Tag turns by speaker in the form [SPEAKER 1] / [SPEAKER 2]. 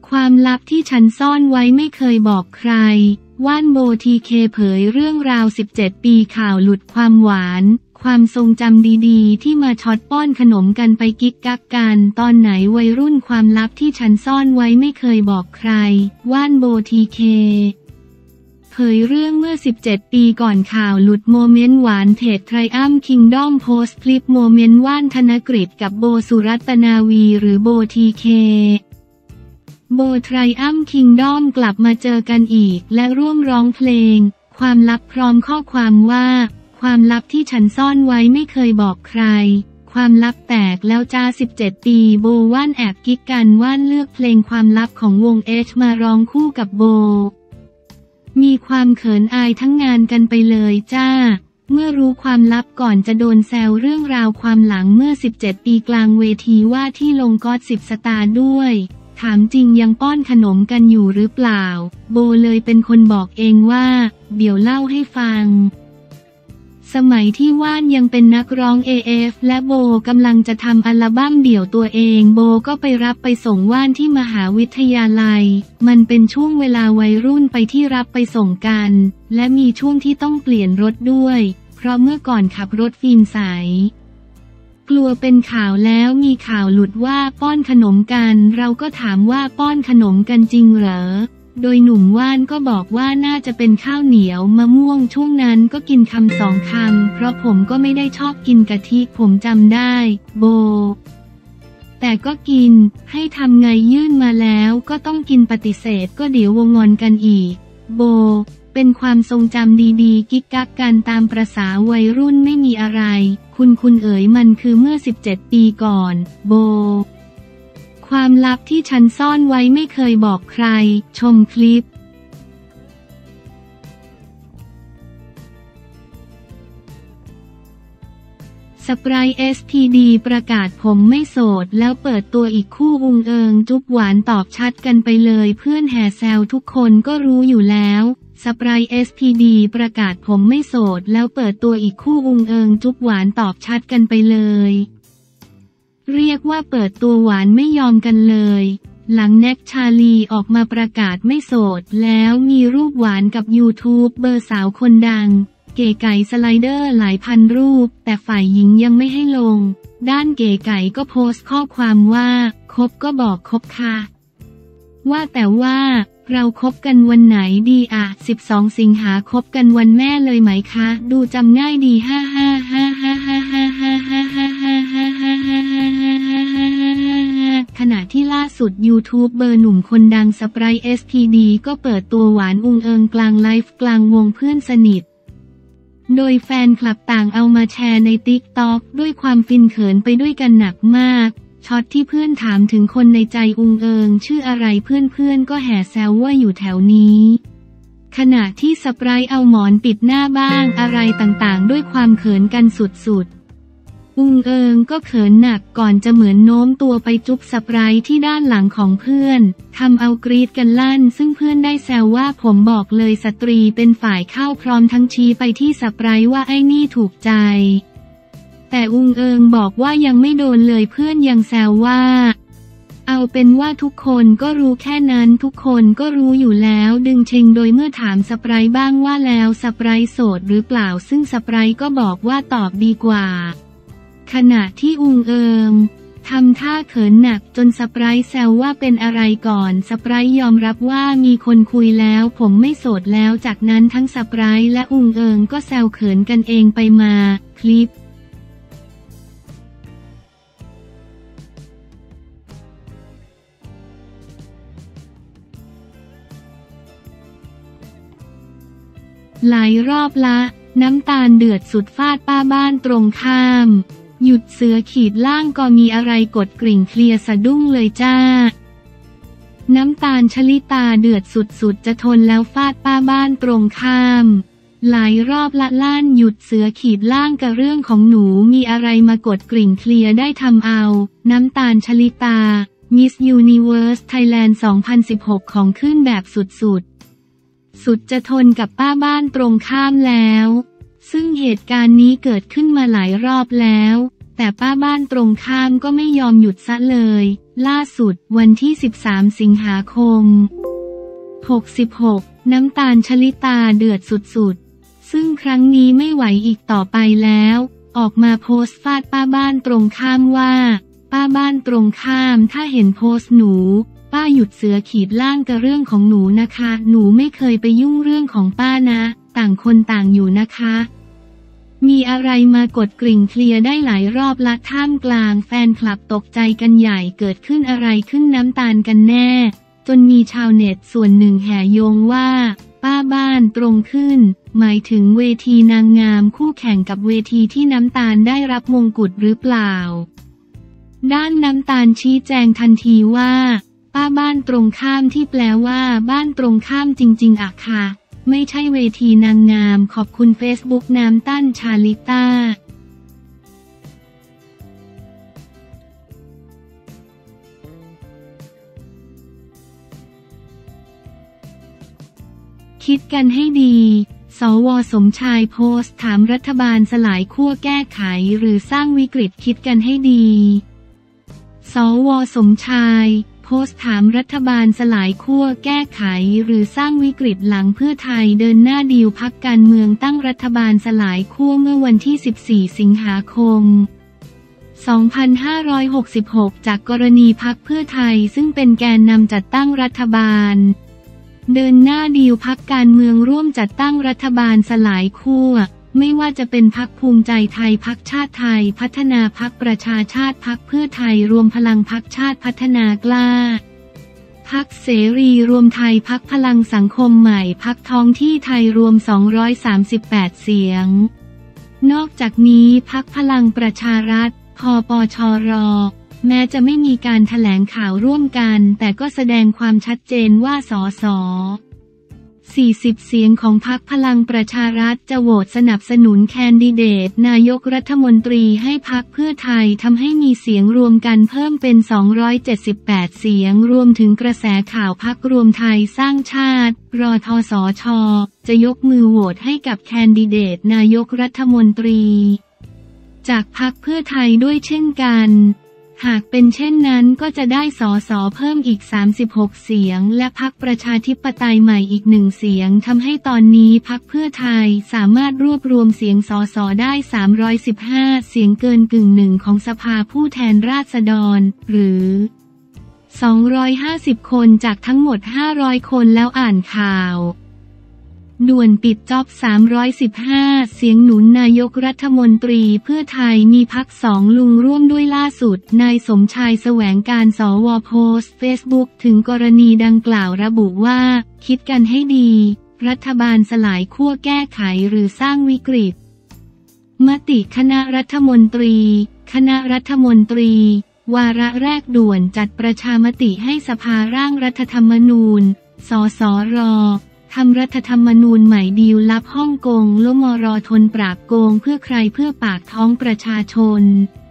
[SPEAKER 1] ความลับที่ฉันซ่อนไว้ไม่เคยบอกใครว่านโบทีเคเผยเรื่องราว17 ปีข่าวหลุดความหวานความทรงจำดีๆที่มาช็อตป้อนขนมกันไปกิ๊กกักกันตอนไหนวัยรุ่นความลับที่ฉันซ่อนไว้ไม่เคยบอกใครว่านโบทีเคเผยเรื่องเมื่อ17 ปีก่อนข่าวหลุดโมเมนต์หวานเพจไทรอัมคิงดอมโพสต์คลิปโมเมนต์ว่านธนกฤษกับโบสุรัตนาวีหรือโบทีเคโบไทรอัมคิงดอมกลับมาเจอกันอีกและร่วมร้องเพลงความลับพร้อมข้อความว่าความลับที่ฉันซ่อนไว้ไม่เคยบอกใครความลับแตกแล้วจ้า17 ปีโบว่านแอบกิ๊กกันว่านเลือกเพลงความลับของวงมาร้องคู่กับโบมีความเขินอายทั้งงานกันไปเลยจ้าเมื่อรู้ความลับก่อนจะโดนแซวเรื่องราวความหลังเมื่อ17 ปีกลางเวทีว่าที่ลงก็อด10 สตาร์ด้วยถามจริงยังป้อนขนมกันอยู่หรือเปล่าโบเลยเป็นคนบอกเองว่าเดี๋ยวเล่าให้ฟังสมัยที่ว่านยังเป็นนักร้อง AF และโบกำลังจะทำอัลบั้มเดี่ยวตัวเองโบก็ไปรับไปส่งว่านที่มหาวิทยาลัยมันเป็นช่วงเวลาวัยรุ่นไปที่รับไปส่งกันและมีช่วงที่ต้องเปลี่ยนรถด้วยเพราะเมื่อก่อนขับรถฟิล์มใสกลัวเป็นข่าวแล้วมีข่าวหลุดว่าป้อนขนมกันเราก็ถามว่าป้อนขนมกันจริงเหรอโดยหนุ่มว่านก็บอกว่าน่าจะเป็นข้าวเหนียวมะม่วงช่วงนั้นก็กินคำ2 คำเพราะผมก็ไม่ได้ชอบกินกะทิผมจำได้โบแต่ก็กินให้ทำไงยื่นมาแล้วก็ต้องกินปฏิเสธก็เดี๋ยววงงอนกันอีกโบเป็นความทรงจำดีๆกิ๊กกักกันตามประสาวัยรุ่นไม่มีอะไรคุณเอ๋ยมันคือเมื่อ17 ปีก่อนโบความลับที่ฉันซ่อนไว้ไม่เคยบอกใครชมคลิปสไปร์ SPD ประกาศผมไม่โสดแล้วเปิดตัวอีกคู่อุงเอิงจุ๊บหวานตอบชัดกันไปเลยเพื่อนแห่แซวทุกคนก็รู้อยู่แล้วสไปร์ SPD ประกาศผมไม่โสดแล้วเปิดตัวอีกคู่อุงเอิงจุ๊บหวานตอบชัดกันไปเลยเรียกว่าเปิดตัวหวานไม่ยอมกันเลยหลังแน็กชาลีออกมาประกาศไม่โสดแล้วมีรูปหวานกับยูทูบเบอร์สาวคนดังเก๋ไก่สไลเดอร์หลายพันรูปแต่ฝ่ายหญิงยังไม่ให้ลงด้านเก๋ไก่ก็โพสต์ข้อความว่าคบก็บอกคบค่ะว่าแต่ว่าเราคบกันวันไหนดีอ่ะ12 สิงหาคบกันวันแม่เลยไหมคะดูจำง่ายดีขณะที่ล่าสุดยูทูบเบอร์หนุ่มคนดังสไปร์ SPD ก็เปิดตัวหวานอุงเอิงกลางไลฟ์กลางวงเพื่อนสนิทโดยแฟนคลับต่างเอามาแชร์ใน TikTok ด้วยความฟินเขินไปด้วยกันหนักมากช็อตที่เพื่อนถามถึงคนในใจอุงเอิงชื่ออะไรเพื่อนก็แห่แซวว่าอยู่แถวนี้ขณะที่สไปร์เอาหมอนปิดหน้าบ้างอะไรต่างๆด้วยความเขินกันสุดๆอุงเอิงก็เขินหนักก่อนจะเหมือนโน้มตัวไปจุ๊บสไปร์ที่ด้านหลังของเพื่อนทำเอากรี๊ดกันลั่นซึ่งเพื่อนได้แซวว่าผมบอกเลยสตรีเป็นฝ่ายเข้าพร้อมทั้งชี้ไปที่สไปร์ว่าไอ้นี่ถูกใจแต่อุงเอิงบอกว่ายังไม่โดนเลยเพื่อนยังแซวว่าเอาเป็นว่าทุกคนก็รู้แค่นั้นทุกคนก็รู้อยู่แล้วดึงเชงโดยเมื่อถามสไปร์บ้างว่าแล้วสไปร์โสดหรือเปล่าซึ่งสไปร์ก็บอกว่าตอบดีกว่าขณะที่อุงเอิงทำท่าเขินหนักจนสไปร์แซวว่าเป็นอะไรก่อนสไปร์ยอมรับว่ามีคนคุยแล้วผมไม่โสดแล้วจากนั้นทั้งสไปร์และอุงเอิงก็แซวเขินกันเองไปมาคลิปหลายรอบละน้ำตาลเดือดสุดฟาดป้าบ้านตรงข้ามหยุดเสือขีดล่างก็มีอะไรกดกริ่งเคลียร์สะดุ้งเลยจ้าน้ำตาลชลิตาเดือดสุดๆจะทนแล้วฟาดป้าบ้านตรงข้ามหลายรอบละล้านหยุดเสือขีดล่างกับเรื่องของหนูมีอะไรมากดกริ่งเคลียร์ได้ทำเอาน้ำตาลชลิตา Miss Universe Thailand 2016ของขึ้นแบบสุดจะทนกับป้าบ้านตรงข้ามแล้วซึ่งเหตุการณ์นี้เกิดขึ้นมาหลายรอบแล้วแต่ป้าบ้านตรงข้ามก็ไม่ยอมหยุดซะเลย ล่าสุดวันที่ 13 สิงหาคม 66 น้ำตาลชลิตาเดือดสุดๆซึ่งครั้งนี้ไม่ไหวอีกต่อไปแล้วออกมาโพสต์ฟาดป้าบ้านตรงข้ามว่าป้าบ้านตรงข้ามถ้าเห็นโพสต์หนูป้าหยุดเสือขีดล่างกับเรื่องของหนูนะคะหนูไม่เคยไปยุ่งเรื่องของป้านะต่างคนต่างอยู่นะคะมีอะไรมากดกริ่งเคลียร์ได้หลายรอบละท่ามกลางแฟนคลับตกใจกันใหญ่เกิดขึ้นอะไรขึ้นน้ำตาลกันแน่จนมีชาวเน็ตส่วนหนึ่งแห่โยงว่าป้าบ้านตรงขึ้นหมายถึงเวทีนางงามคู่แข่งกับเวทีที่น้ำตาลได้รับมงกุฎหรือเปล่าด้านน้ำตาลชี้แจงทันทีว่าป้าบ้านตรงข้ามที่แปลว่าบ้านตรงข้ามจริงๆอะค่ะไม่ใช่เวทีนางงามขอบคุณเฟซบุ๊กน้ำตั้นชาลิต้าคิดกันให้ดีสว.สมชายโพสต์ถามรัฐบาลสลายขั้วแก้ไขหรือสร้างวิกฤตคิดกันให้ดีสว.สมชายโพสต์ถามรัฐบาลสลายขั้วแก้ไขหรือสร้างวิกฤตหลังเพื่อไทยเดินหน้าดีลพรรคการเมืองตั้งรัฐบาลสลายขั้วเมื่อวันที่ 14 สิงหาคม 2566 จากกรณีพรรคเพื่อไทยซึ่งเป็นแกนนำจัดตั้งรัฐบาลเดินหน้าดีลพรรคการเมืองร่วมจัดตั้งรัฐบาลสลายขั้วไม่ว่าจะเป็นพรรคภูมิใจไทยพรรคชาติไทยพัฒนาพรรคประชาชาติพรรคเพื่อไทยรวมพลังพรรคชาติพัฒนากล้าพรรคเสรีรวมไทยพรรคพลังสังคมใหม่พรรคท้องที่ไทยรวม238เสียงนอกจากนี้พรรคพลังประชารัฐพปชรแม้จะไม่มีการแถลงข่าวร่วมกันแต่ก็แสดงความชัดเจนว่าสส40 เสียงของพรรคพลังประชารัฐจะโหวตสนับสนุนแคนดิเดตนายกรัฐมนตรีให้พรรคเพื่อไทยทำให้มีเสียงรวมกันเพิ่มเป็น278เสียงรวมถึงกระแสข่าวพรรครวมไทยสร้างชาติรทสช.จะยกมือโหวตให้กับแคนดิเดตนายกรัฐมนตรีจากพรรคเพื่อไทยด้วยเช่นกันหากเป็นเช่นนั้นก็จะได้สสเพิ่มอีก36เสียงและพรรคประชาธิปไตยใหม่อีก1เสียงทำให้ตอนนี้พรรคเพื่อไทยสามารถรวบรวมเสียงสสได้315เสียงเกินกึ่งหนึ่งของสภาผู้แทนราษฎรหรือ250คนจากทั้งหมด500คนแล้วอ่านข่าวด่วนปิดจ็อบ315เสียงหนุนนายกรัฐมนตรีเพื่อไทยมีพรรค2ลุงร่วมด้วยล่าสุดนายสมชายแสวงการสว.โพสต์เฟซบุ๊กถึงกรณีดังกล่าวระบุว่าคิดกันให้ดีรัฐบาลสลายขั้วแก้ไขหรือสร้างวิกฤตมติคณะรัฐมนตรีวาระแรกด่วนจัดประชามติให้สภาร่างรัฐธรรมนูญสสร.ทำรัฐธรรมนูญใหม่ดีลลับฮ่องกงลมรทนปราบโกงเพื่อใครเพื่อปากท้องประชาชน